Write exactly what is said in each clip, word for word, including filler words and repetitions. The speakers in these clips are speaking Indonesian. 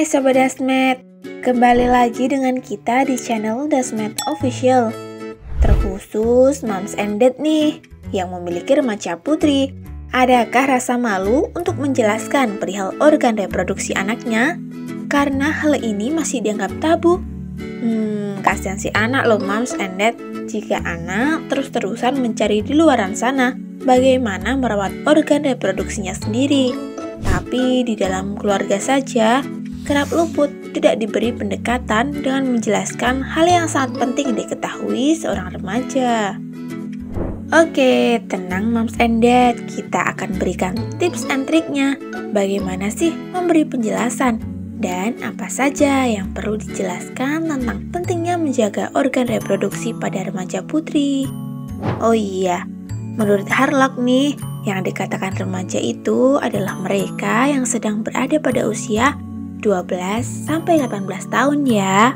Sobat Dasmed, kembali lagi dengan kita di channel Dasmed Official. Terkhusus Moms and Dad nih, yang memiliki remaja putri. Adakah rasa malu untuk menjelaskan perihal organ reproduksi anaknya? Karena hal ini masih dianggap tabu. Hmm, kasihan si anak loh Moms and Dad. Jika anak terus-terusan mencari di luaran sana bagaimana merawat organ reproduksinya sendiri. Tapi di dalam keluarga saja, kerap luput tidak diberi pendekatan dengan menjelaskan hal yang sangat penting diketahui seorang remaja. Oke, tenang Moms and Dad, kita akan berikan tips and triknya. Bagaimana sih memberi penjelasan dan apa saja yang perlu dijelaskan tentang pentingnya menjaga organ reproduksi pada remaja putri. Oh iya, menurut Harlock nih, yang dikatakan remaja itu adalah mereka yang sedang berada pada usia dua belas sampai delapan belas tahun ya.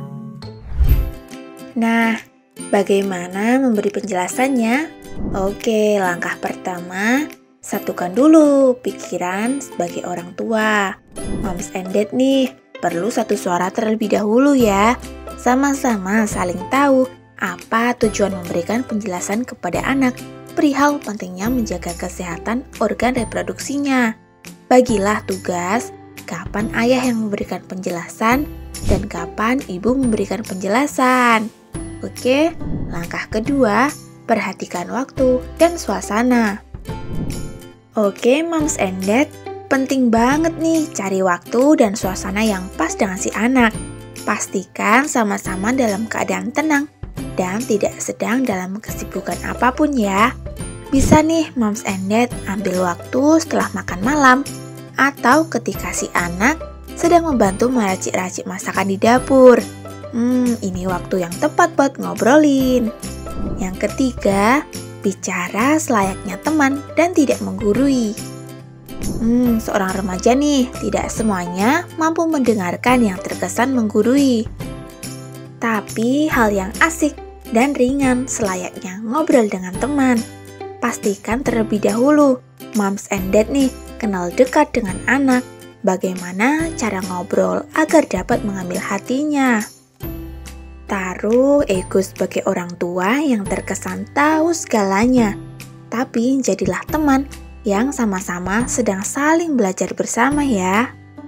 Nah, bagaimana memberi penjelasannya? Oke, langkah pertama, satukan dulu pikiran sebagai orang tua. Moms and Dad nih, perlu satu suara terlebih dahulu ya. Sama-sama saling tahu apa tujuan memberikan penjelasan kepada anak perihal pentingnya menjaga kesehatan organ reproduksinya. Bagilah tugas kapan ayah yang memberikan penjelasan dan kapan ibu memberikan penjelasan. Oke, langkah kedua, perhatikan waktu dan suasana. Oke, Moms and Dad, penting banget nih cari waktu dan suasana yang pas dengan si anak. Pastikan sama-sama dalam keadaan tenang dan tidak sedang dalam kesibukan apapun ya. Bisa nih Moms and Dad ambil waktu setelah makan malam atau ketika si anak sedang membantu meracik-racik masakan di dapur. Hmm, ini waktu yang tepat buat ngobrolin. Yang ketiga, bicara selayaknya teman dan tidak menggurui. Hmm, seorang remaja nih, tidak semuanya mampu mendengarkan yang terkesan menggurui. Tapi hal yang asik dan ringan selayaknya ngobrol dengan teman. Pastikan terlebih dahulu, Moms and Dad nih, kenal dekat dengan anak. Bagaimana cara ngobrol agar dapat mengambil hatinya. Taruh ego sebagai orang tua yang terkesan tahu segalanya. Tapi jadilah teman yang sama-sama sedang saling belajar bersama ya.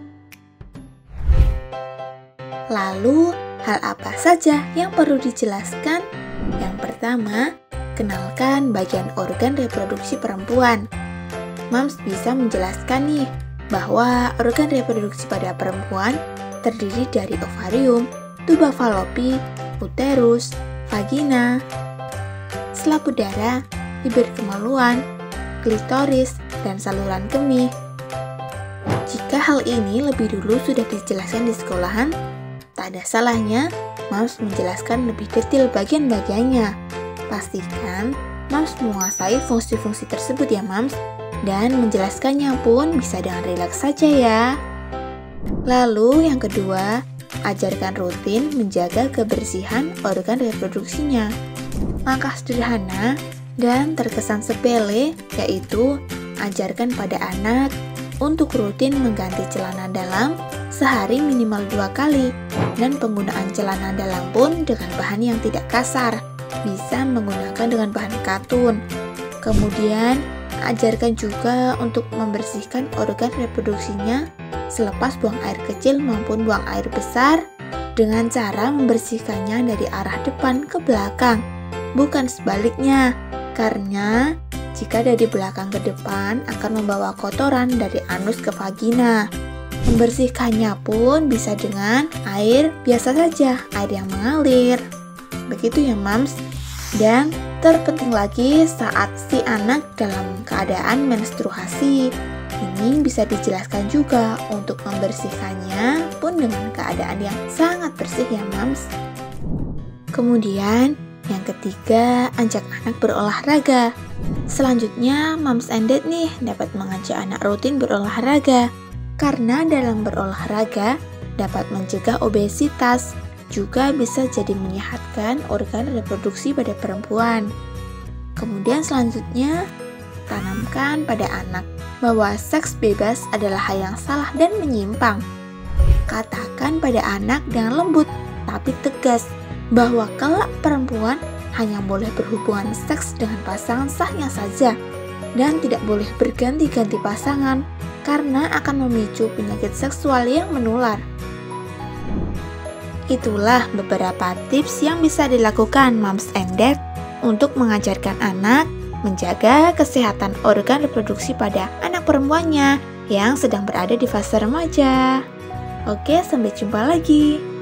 Lalu, hal apa saja yang perlu dijelaskan? Yang pertama, kenalkan bagian organ reproduksi perempuan. Moms bisa menjelaskan nih bahwa organ reproduksi pada perempuan terdiri dari ovarium, tuba falopi, uterus, vagina, selap udara, bibir kemaluan, klitoris, dan saluran kemih. Jika hal ini lebih dulu sudah dijelaskan di sekolahan, tak ada salahnya Moms menjelaskan lebih detail bagian-bagiannya. Pastikan Moms menguasai fungsi-fungsi tersebut ya Moms, dan menjelaskannya pun bisa dengan rileks saja ya. Lalu yang kedua, ajarkan rutin menjaga kebersihan organ reproduksinya. Langkah sederhana dan terkesan sepele yaitu ajarkan pada anak untuk rutin mengganti celana dalam sehari minimal dua kali, dan penggunaan celana dalam pun dengan bahan yang tidak kasar, bisa menggunakan dengan bahan katun. Kemudian ajarkan juga untuk membersihkan organ reproduksinya selepas buang air kecil maupun buang air besar dengan cara membersihkannya dari arah depan ke belakang, bukan sebaliknya, karena jika dari belakang ke depan akan membawa kotoran dari anus ke vagina. Membersihkannya pun bisa dengan air biasa saja, air yang mengalir. Begitu ya Moms. Dan terpenting lagi saat si anak dalam keadaan menstruasi, ini bisa dijelaskan juga untuk membersihkannya pun dengan keadaan yang sangat bersih ya Moms. Kemudian yang ketiga, ajak anak berolahraga. Selanjutnya Moms and Dad nih dapat mengajak anak rutin berolahraga, karena dalam berolahraga dapat mencegah obesitas, juga bisa jadi menyehatkan organ reproduksi pada perempuan. Kemudian selanjutnya, tanamkan pada anak bahwa seks bebas adalah hal yang salah dan menyimpang. katakan pada anak dengan lembut tapi tegas bahwa kelak perempuan hanya boleh berhubungan seks dengan pasangan sahnya saja dan tidak boleh berganti-ganti pasangan karena akan memicu penyakit seksual yang menular. Itulah beberapa tips yang bisa dilakukan moms and dad untuk mengajarkan anak menjaga kesehatan organ reproduksi pada anak perempuannya yang sedang berada di fase remaja. Oke, sampai jumpa lagi.